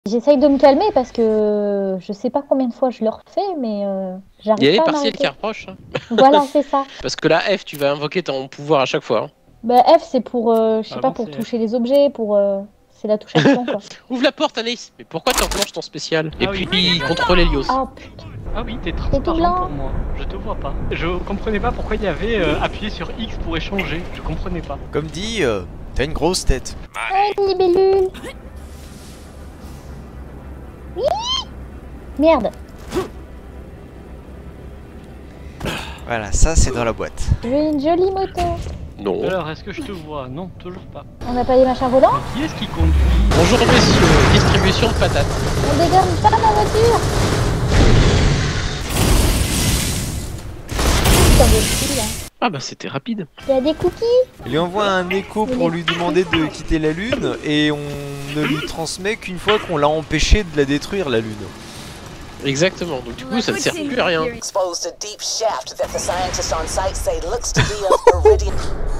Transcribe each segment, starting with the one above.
J'essaye de me calmer parce que je sais pas combien de fois je le refais, mais j'arrive Il y a les pas à partiels m'arrêter. qui approchent. Hein. Voilà, c'est ça. Parce que la F, tu vas invoquer ton pouvoir à chaque fois. Hein. Bah, F, c'est pour, je sais Ah pas, bon, pour c'est toucher les objets, pour, c'est la touche action, quoi. Ouvre la porte, Anaïs. Mais pourquoi tu enclenches ton spécial? Et Ah oui. puis, contrôle Helios. Oh putain. Ah oui, t'es tout transparent blanc. pour moi. Je te vois pas. Je comprenais pas pourquoi il y avait appuyé sur X pour échanger. Je comprenais pas. Comme dit, t'as une grosse tête. Oh, une libellule. Oui. Merde. Voilà, ça c'est dans la boîte. Je veux une jolie moto. Non. Alors, est-ce que je te vois? Non, toujours pas. On n'a pas les machins volants? Qui est-ce qui conduit? Bonjour messieurs, distribution de patates. On dégomme pas ma voiture. Putain de fil, là. Ah bah c'était rapide. Il y a des cookies. Il lui envoie un écho pour lui demander de quitter la lune et on ne lui transmet qu'une fois qu'on l'a empêché de la détruire la lune. Exactement, donc du coup ça ne sert plus à rien. Exposed a deep shaft that the scientists on site say looks to be of iridium.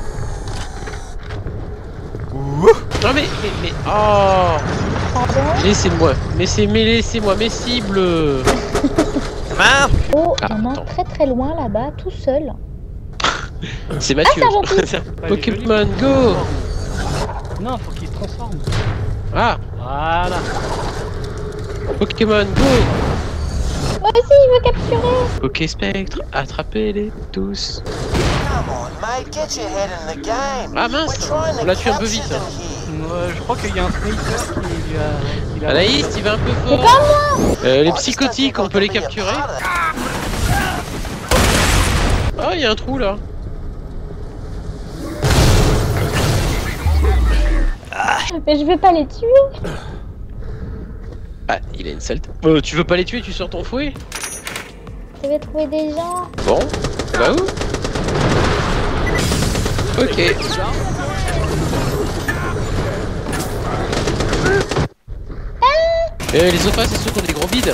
Non mais oh, Pardon. laissez-moi, laissez-moi mes cibles. Ah Oh, il y en a un attends. très très loin là-bas, tout seul. C'est Mathieu. Pas les Pokémon jolis. Go. Non, faut qu'il se transforme. Ah, Voilà. Pokémon Go. Moi aussi, je veux capturer. Pokéspectre, attrapez-les tous. Come on, mate, get your head in the game. Ah mince, We're trying on to l'a tué un peu capture vite. them Hein. here. Je crois qu'il y a un sniper qui lui a... il a- Anaïs, il va un peu C'est fort. comme moi. Les I just don't psychotiques, think on I peut les can be a capturer. part of Oh, il y a un trou là. Mais je vais pas les tuer. Ah, il a une sale tête. Tu veux pas les tuer, tu sors ton fouet? Je vais trouver des gens. Bon, bah où? Ok. Les oppas, c'est ceux qui ont des gros bides.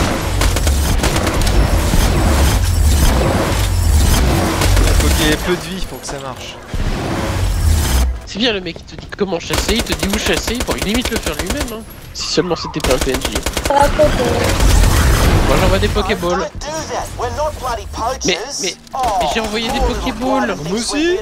Il faut qu'il y ait peu de vie pour que ça marche. C'est bien le mec qui te dit comment chasser, il te dit où chasser, il pourrait limite le faire lui-même. Hein. Si seulement c'était pas un PNJ. Moi j'envoie des Pokéballs. Don't do that. We're not bloody poachers. Mais Oh, j'ai envoyé des all the Pokéballs. bloody Moi things aussi. we did.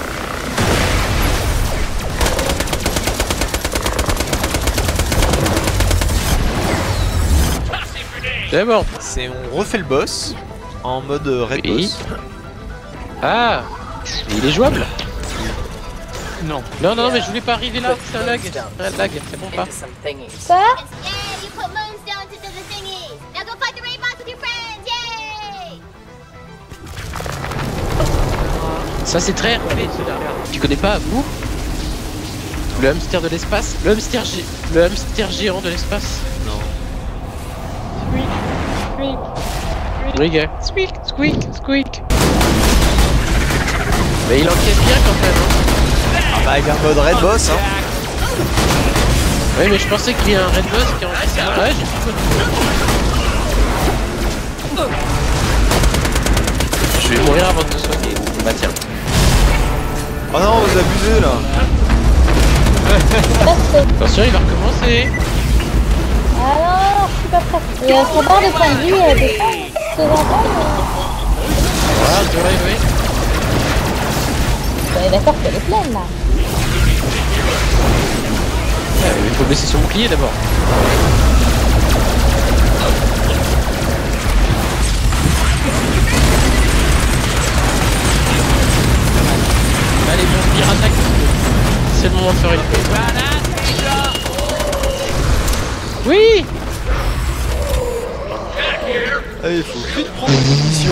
C'est bon. On refait le boss en mode raid Oui. boss. Ah, il est jouable? Non. Non, non, mais je voulais pas arriver là, c'est un lag. Un lag, c'est bon pas. Into some thingies. Quoi? Yeah, you put moonstones into the thingy. Now go fight the rainbows with your friends. Yay! Ça c'est très RP cela. Tu connais pas vous? Le hamster de l'espace? Le hamster géant de l'espace? Non. Oui gars. Squeak, squeak, squeak. Mais il encaisse bien quand même. Hein. Ah bah avec un mode raid boss hein. Oui mais je pensais qu'il y a un red boss qui encaissait. Ouais j'ai plus compris. Je vais mourir avant de te soigner. Bah tiens. Oh non, vous abusez là. Attention il va recommencer. Ah non, je suis pas prête. Et son barre de point de vie, elle descend. De temps en temps, Voilà, tu vois, oui. on est d'accord qu'elle est pleine là. Il faut baisser son bouclier d'abord. Allez, bon, tire, attaque. C'est le moment de faire une pause. Oui! Allez, faut vite prendre une position.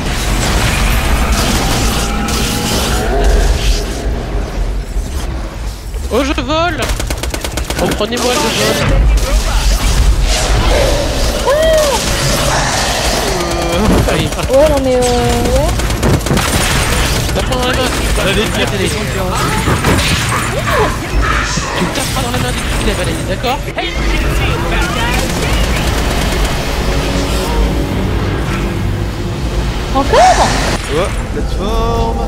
Oh, je vole! Comprenez-moi, je vole. Allez, Ouais, non mais ouais. tape-moi dans la main. J'allais dire Arrêtez-les. Tu me taperas dans la main dès que tu lèves, allez, d'accord? Encore? Oh, plateforme.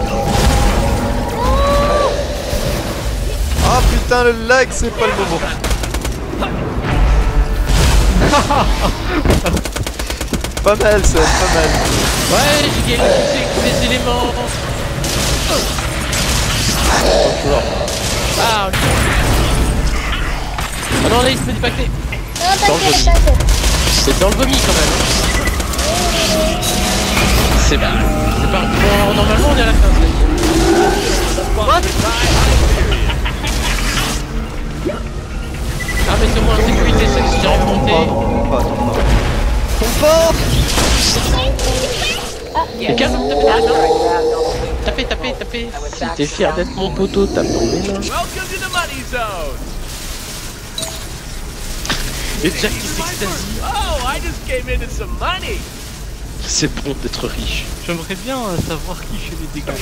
Ah putain le lag c'est pas le moment. Pas mal ça, pas mal. Ouais, j'ai gagné tous les éléments. Ah, ah non, là il se fait dépacter. Non, Dans le t'inquiète, vomi. t'inquiète. C'est dans le vomi quand même. C'est pas. Bon, normalement on est à la fin. Ah, mettez-moi en sécurité, c'est que j'ai remonté. Quelqu'un tapez. Si t'es fier d'être mon poteau, tape dans mes mains. Et Jack qui s'extasie. C'est bon d'être riche. J'aimerais bien savoir qui fait les dégâts.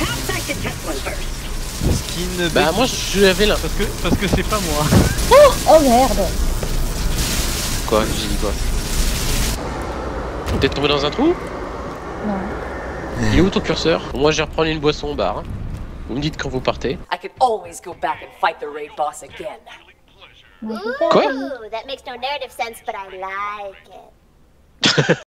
Skin Bah moi je l'avais là. Parce que c'est pas moi. Oh merde. Quoi? J'ai dit quoi? T'es tombé dans un trou? Non. Il est où ton curseur? Moi je vais reprendre une boisson au bar. Hein. Vous me dites quand vous partez. I could always go back and fight the raid boss again. Non, Quoi? Ooh, that makes no narrative sense, but I like it.